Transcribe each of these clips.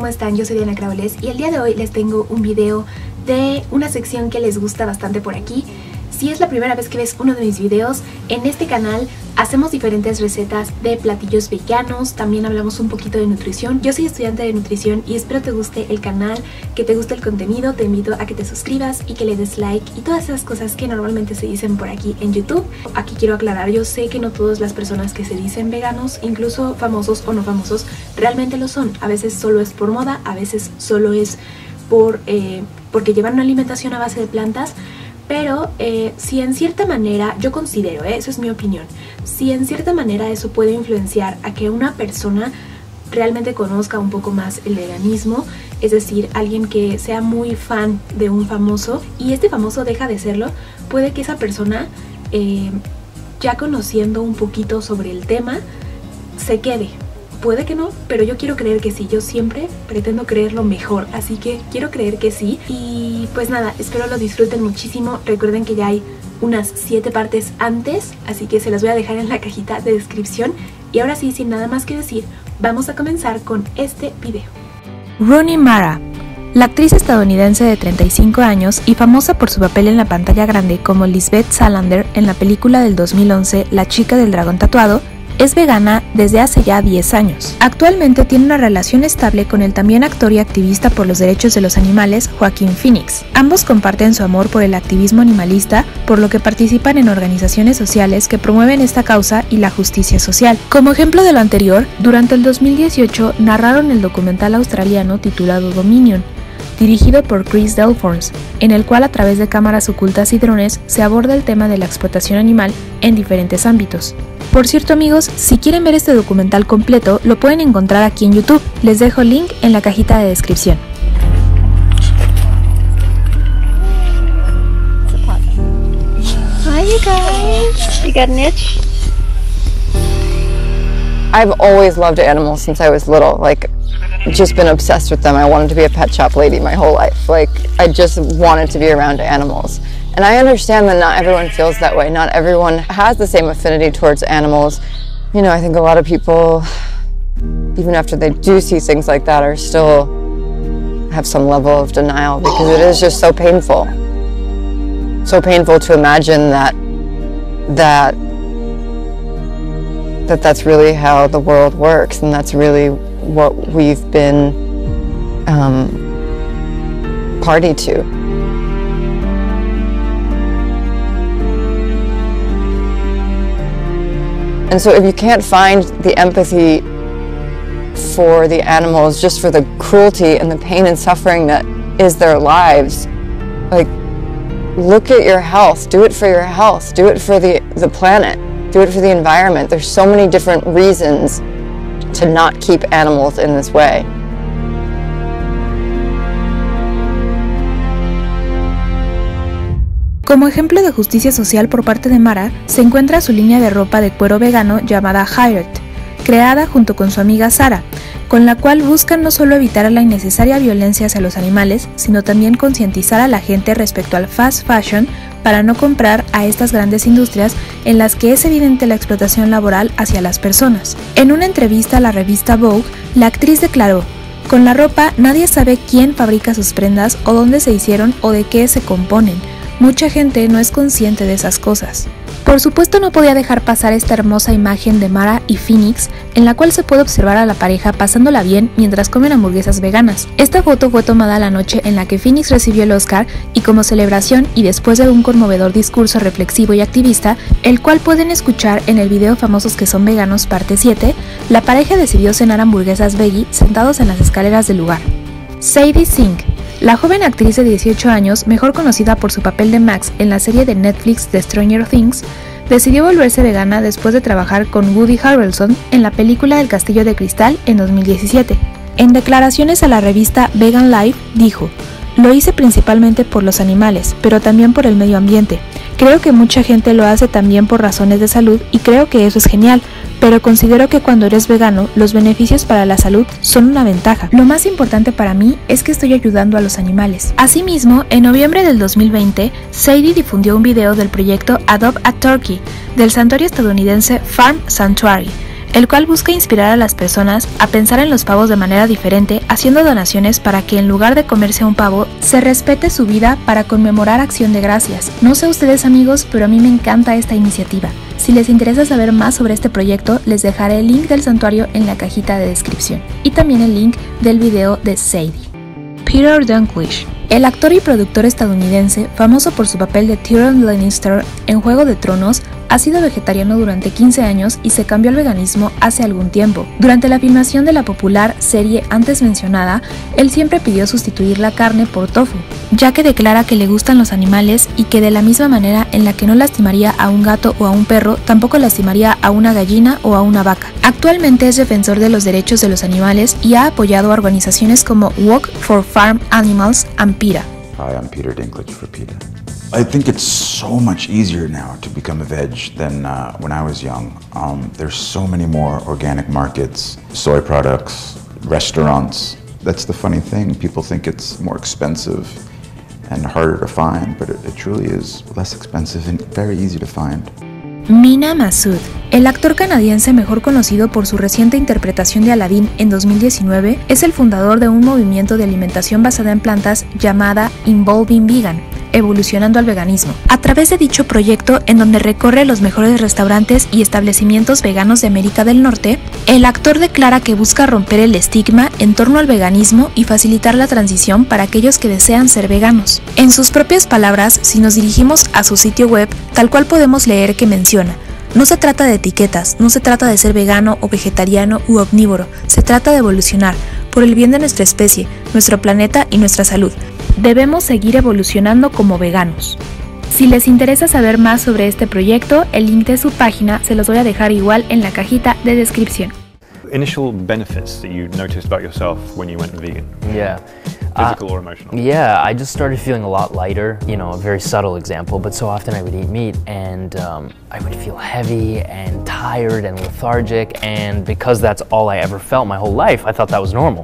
están? Yo soy Diana Craules y el día de hoy les tengo un video de una sección que les gusta bastante por aquí. Si es la primera vez que ves uno de mis videos, en este canal hacemos diferentes recetas de platillos veganos, también hablamos un poquito de nutrición. Yo soy estudiante de nutrición y espero te guste el canal, que te guste el contenido. Te invito a que te suscribas y que le des like y todas esas cosas que normalmente se dicen por aquí en YouTube. Aquí quiero aclarar, yo sé que no todas las personas que se dicen veganos, incluso famosos o no famosos, realmente lo son. A veces solo es por moda, a veces solo es porque llevan una alimentación a base de plantas. Pero si en cierta manera, yo considero, eso es mi opinión, si en cierta manera eso puede influenciar a que una persona realmente conozca un poco más el veganismo, es decir, alguien que sea muy fan de un famoso y este famoso deja de serlo, puede que esa persona, ya conociendo un poquito sobre el tema, se quede. Puede que no, pero yo quiero creer que sí. Yo siempre pretendo creer lo mejor, así que quiero creer que sí. Y pues nada, espero lo disfruten muchísimo. Recuerden que ya hay unas 7 partes antes, así que se las voy a dejar en la cajita de descripción. Y ahora sí, sin nada más que decir, vamos a comenzar con este video. Rooney Mara, la actriz estadounidense de 35 años y famosa por su papel en la pantalla grande como Lisbeth Salander en la película del 2011 La chica del dragón tatuado, es vegana desde hace ya 10 años. Actualmente tiene una relación estable con el también actor y activista por los derechos de los animales, Joaquin Phoenix. Ambos comparten su amor por el activismo animalista, por lo que participan en organizaciones sociales que promueven esta causa y la justicia social. Como ejemplo de lo anterior, durante el 2018 narraron el documental australiano titulado Dominion, dirigido por Chris Delforce, en el cual a través de cámaras ocultas y drones se aborda el tema de la explotación animal en diferentes ámbitos. Por cierto amigos, si quieren ver este documental completo, lo pueden encontrar aquí en YouTube. Les dejo el link en la cajita de descripción. Hi you guys! You got an itch? I've always loved animals since I was little, like just been obsessed with them. I wanted to be a pet shop lady my whole life. Like I just wanted to be around animals. And I understand that not everyone feels that way. Not everyone has the same affinity towards animals. You know, I think a lot of people, even after they do see things like that, are still have some level of denial because it is just so painful. So painful to imagine that's really how the world works, and that's really what we've been party to. And so if you can't find the empathy for the animals just for the cruelty and the pain and suffering that is their lives, like, look at your health, do it for your health, do it for the planet, do it for the environment. There's so many different reasons to not keep animals in this way. Como ejemplo de justicia social por parte de Mara, se encuentra su línea de ropa de cuero vegano llamada Hired, creada junto con su amiga Sara, con la cual buscan no solo evitar la innecesaria violencia hacia los animales, sino también concientizar a la gente respecto al fast fashion para no comprar a estas grandes industrias en las que es evidente la explotación laboral hacia las personas. En una entrevista a la revista Vogue, la actriz declaró: "Con la ropa nadie sabe quién fabrica sus prendas o dónde se hicieron o de qué se componen. Mucha gente no es consciente de esas cosas". Por supuesto no podía dejar pasar esta hermosa imagen de Mara y Phoenix, en la cual se puede observar a la pareja pasándola bien mientras comen hamburguesas veganas. Esta foto fue tomada la noche en la que Phoenix recibió el Oscar y como celebración y después de un conmovedor discurso reflexivo y activista, el cual pueden escuchar en el video Famosos que son veganos parte 7, la pareja decidió cenar hamburguesas veggie sentados en las escaleras del lugar. Sadie Sink, la joven actriz de 18 años, mejor conocida por su papel de Max en la serie de Netflix The Stranger Things, decidió volverse vegana después de trabajar con Woody Harrelson en la película El Castillo de Cristal en 2017. En declaraciones a la revista Vegan Life dijo: "Lo hice principalmente por los animales, pero también por el medio ambiente. Creo que mucha gente lo hace también por razones de salud y creo que eso es genial, pero considero que cuando eres vegano, los beneficios para la salud son una ventaja. Lo más importante para mí es que estoy ayudando a los animales". Asimismo, en noviembre del 2020, Sadie difundió un video del proyecto Adopt a Turkey del santuario estadounidense Farm Sanctuary, el cual busca inspirar a las personas a pensar en los pavos de manera diferente, haciendo donaciones para que en lugar de comerse un pavo, se respete su vida para conmemorar Acción de Gracias. No sé ustedes amigos, pero a mí me encanta esta iniciativa. Si les interesa saber más sobre este proyecto, les dejaré el link del santuario en la cajita de descripción y también el link del video de Sadie. Peter Dinklage. El actor y productor estadounidense, famoso por su papel de Tyrion Lannister en Juego de Tronos, ha sido vegetariano durante 15 años y se cambió al veganismo hace algún tiempo. Durante la filmación de la popular serie antes mencionada, él siempre pidió sustituir la carne por tofu, ya que declara que le gustan los animales y que de la misma manera en la que no lastimaría a un gato o a un perro, tampoco lastimaría a una gallina o a una vaca. Actualmente es defensor de los derechos de los animales y ha apoyado a organizaciones como Walk for Farm Animals and PETA. Hi, I'm Peter Dinklage for PETA. I think it's so much easier now to become a veg than when I was young. There's so many more organic markets, soy products, restaurants. That's the funny thing. People think it's more expensive and harder to find, but it truly is less expensive and very easy to find. Mena Massoud. El actor canadiense mejor conocido por su reciente interpretación de Aladdin en 2019 es el fundador de un movimiento de alimentación basada en plantas llamada Involving Vegan, evolucionando al veganismo. A través de dicho proyecto, en donde recorre los mejores restaurantes y establecimientos veganos de América del Norte, el actor declara que busca romper el estigma en torno al veganismo y facilitar la transición para aquellos que desean ser veganos. En sus propias palabras, si nos dirigimos a su sitio web, tal cual podemos leer que menciona: no se trata de etiquetas, no se trata de ser vegano o vegetariano u omnívoro, se trata de evolucionar, por el bien de nuestra especie, nuestro planeta y nuestra salud. Debemos seguir evolucionando como veganos. Si les interesa saber más sobre este proyecto, el link de su página se los voy a dejar igual en la cajita de descripción. Initial benefits that you noticed about yourself when you went vegan? Yeah. Physical or emotional? Yeah, I just started feeling a lot lighter, you know, a very subtle example, but so often I would eat meat and I would feel heavy and tired and lethargic, and because that's all I ever felt my whole life, I thought that was normal.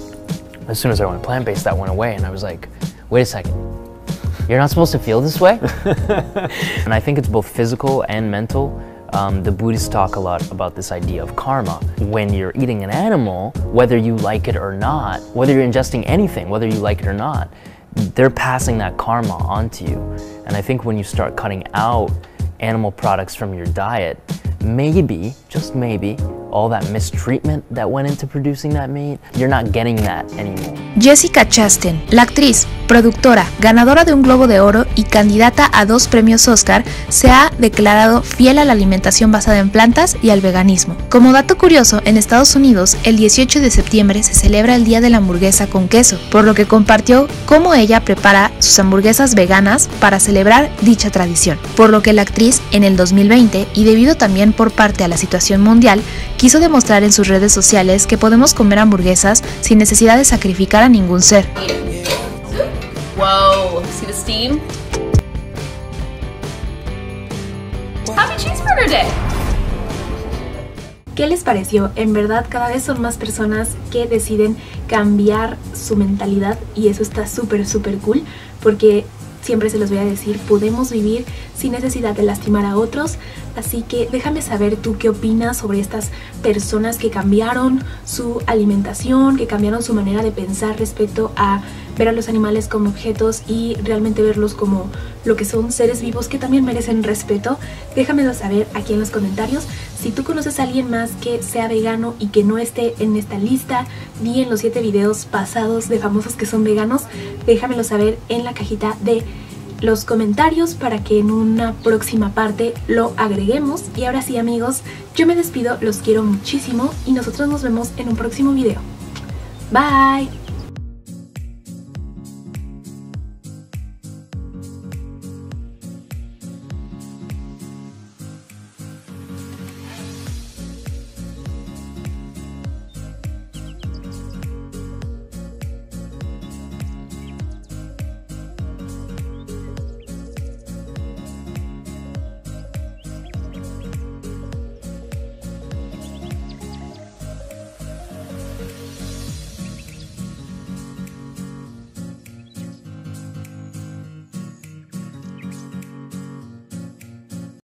As soon as I went plant-based, that went away, and I was like, wait a second, you're not supposed to feel this way? And I think it's both physical and mental. The Buddhists talk a lot about this idea of karma. When you're eating an animal, whether you like it or not, whether you're ingesting anything, whether you like it or not, they're passing that karma onto you. And I think when you start cutting out animal products from your diet, maybe, just maybe, all that mistreatment that went into producing that meat, you're not getting that anymore. Jessica Chastain, la actriz, productora, ganadora de un Globo de Oro y candidata a 2 premios Oscar, se ha declarado fiel a la alimentación basada en plantas y al veganismo. Como dato curioso, en Estados Unidos, el 18 de septiembre se celebra el Día de la Hamburguesa con Queso, por lo que compartió cómo ella prepara sus hamburguesas veganas para celebrar dicha tradición. Por lo que la actriz, en el 2020, y debido también por parte a la situación mundial, quiso demostrar en sus redes sociales que podemos comer hamburguesas sin necesidad de sacrificar a ningún ser. Whoa, see the steam? Happy Cheeseburger Day! ¿Qué les pareció? En verdad, cada vez son más personas que deciden cambiar su mentalidad y eso está súper cool, porque siempre se los voy a decir, podemos vivir sin necesidad de lastimar a otros. Así que déjame saber tú qué opinas sobre estas personas que cambiaron su alimentación, que cambiaron su manera de pensar respecto a ver a los animales como objetos y realmente verlos como lo que son, seres vivos que también merecen respeto. Déjamelo saber aquí en los comentarios. Si tú conoces a alguien más que sea vegano y que no esté en esta lista ni en los 7 videos pasados de famosos que son veganos, déjamelo saber en la cajita de los comentarios para que en una próxima parte lo agreguemos. Y ahora sí amigos, yo me despido, los quiero muchísimo y nosotros nos vemos en un próximo video. Bye.